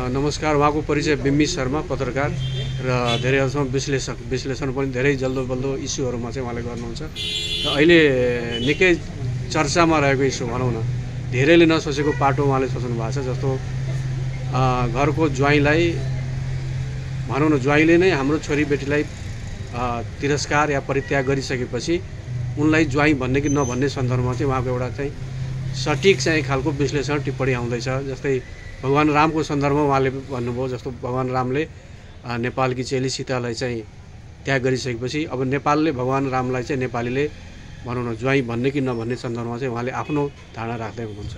नमस्कार। उहाँको परिचय बिम्मी शर्मा, पत्रकार र धेरै हदसम्म विश्लेषण पनि धेरै जल्दो इस्युहरूमा चाहिँ उहाँले गर्नुहुन्छ र अहिले निकै चर्चामा रहेको इस्यु भनौँ न, धेरैले नसोचेको पाटो उहाँले सोच्नु भएको छ। जस्तो घरको ज्वाइँलाई भनौँ न, ज्वाइँले नै हाम्रो छोरीबेटीलाई तिरस्कार या परित्याग गरिसकेपछि उनलाई ज्वाइँ भन्ने कि नभन्ने सन्दर्भमा चाहिँ उहाँको एउटा चाहिँ सटिक चाहिँ खालको विश्लेषण टिप्पणी आउँदैछ। जस्तै भगवान रामको सन्दर्भमा उहाँले भन्नुभयो, जस्तो भगवान रामले नेपालकी चेली सीतालाई चाहिँ त्याग गरिसकेपछि अब नेपालले भगवान रामलाई चाहिँ नेपालीले भनौँ न ज्वाइँ भन्ने कि नभन्ने सन्दर्भमा चाहिँ उहाँले आफ्नो धारणा राख्दै हुनुहुन्छ।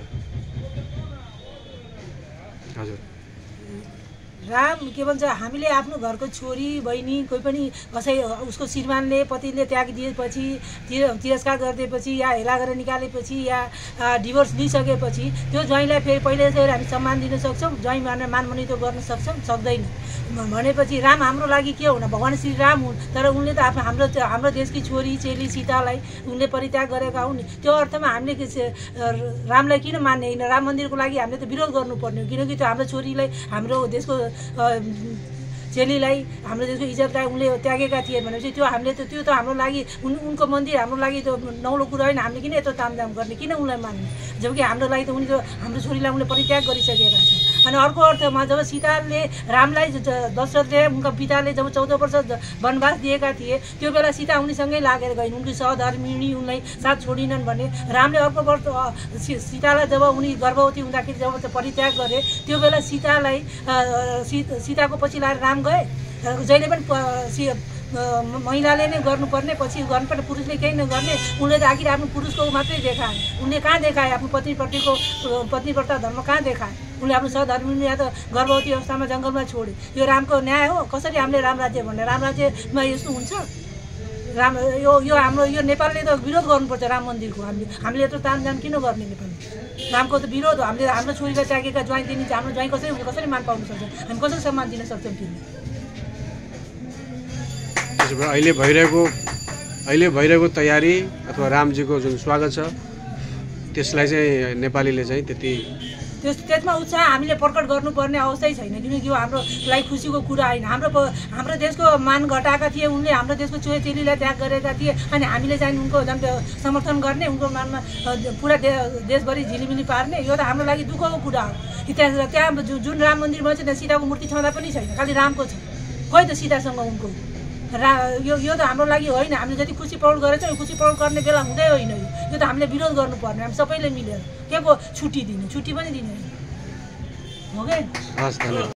हजुर, राम के भन्छ, हामीले आफ्नो घरको छोरी बहिनी कोही पनि कसै उसको श्रीमानले पतिले त्याग दिएपछि तिरस्कार गरिदिएपछि या हेला गरेर निकालेपछि या डिभोर्स लिइसकेपछि त्यो ज्वाइँलाई फेरि पहिले चाहिँ हामी सम्मान दिन सक्छौँ, ज्वाइँ मानमनितो गर्न सक्छौँ? सक्दैन। भनेपछि राम हाम्रो लागि के हुन, भगवान श्री राम हुन्, तर उनले त हाम्रो देशकी छोरी चेली सीतालाई उनले परित्याग गरेका हुन्। त्यो अर्थमा हामीले रामलाई किन मान्ने होइन? राम मन्दिरको लागि हामीले त विरोध गर्नुपर्ने हो, किनकि त्यो हाम्रो छोरीलाई, हाम्रो देशको चेलीलाई, हाम्रो देशको इज्जतलाई उनले त्यागेका थिए भनेपछि त्यो त हाम्रो लागि उनको मन्दिर हाम्रो लागि त नौलो कुरा होइन। हामीले किन यत्रो तामझाम गर्ने, किन उनलाई मान्ने? जबकि हाम्रो लागि त उनी त हाम्रो छोरीलाई उनले परित्याग गरिसकेका छन्। अनि अर्को अर्थमा जब सीताले रामलाई, दशरथले उनका पिताले जब 14 वर्ष वनवास दिएका थिए त्यो बेला सीता उनीसँगै लागेर गइन्, उनकी सहधर्मिणी उनलाई साथ छोडिनन् भने रामले अर्को वर्ष सीतालाई जब उनी गर्भवती हुँदाखेरि जब परित्याग गरे त्यो बेला सीताको पछि लाएर राम गए। जहिले पनि महिलाले नै गर्नुपर्ने, पछि गर्नुपर्ने, पुरुषले केही नगर्ने। उनले त आखिर आफ्नो पुरुषको मात्रै देखाए, उनले कहाँ देखाए आफ्नो पत्नीप्रति धर्म कहाँ देखाए? उनले आफ्नो सहधर्मिणी या त गर्भवती अवस्थामा जङ्गलमा छोडे। यो रामको न्याय हो? कसरी हामीले राम राज्य भन्ने? राम राज्यमा यस्तो हुन्छ? राम यो हाम्रो यो नेपालले त विरोध गर्नुपर्छ राम मन्दिरको। हामीले यत्रो तामझाम किन गर्ने? नेपालले रामको त विरोध हो। हामीले हाम्रो छोरीलाई त्यागेका ज्वाइँ दिने, हाम्रो ज्वाइँ कसरी मान पाउन सक्छ? हामी कसरी सम्मान दिन सक्छौँ? अहिले भइरहेको तयारी अथवा रामजीको जुन स्वागत छ त्यसलाई चाहिँ नेपालीले चाहिँ त्यसमा उत्साह हामीले प्रकट गर्नुपर्ने अवस्थै छैन, किनकि यो हाम्रो लागि खुसीको कुरा होइन। हाम्रो देशको मान घटाएका थिए उनले, हाम्रो देशको चेलीलाई त्याग गरेका थिए, अनि हामीले चाहिँ उनको झन् समर्थन गर्ने, उनको मानमा पुरा देशभरि झिलिमिली पार्ने, यो त हाम्रो लागि दुःखको कुरा हो। त्यहाँ जुन राम मन्दिरमा चाहिँ सीताको मूर्ति छँदा पनि छैन, खालि रामको छ। खोइ त सीतासँग उनको यो त हाम्रो लागि होइन। हामीले जति खुसी प्रकट गरेछौँ, यो खुसी प्रकट गर्ने बेला हुँदै होइन। यो त हामीले विरोध गर्नुपर्ने, हामी सबैले मिलेर। के को छुट्टी पनि दिने हो कि?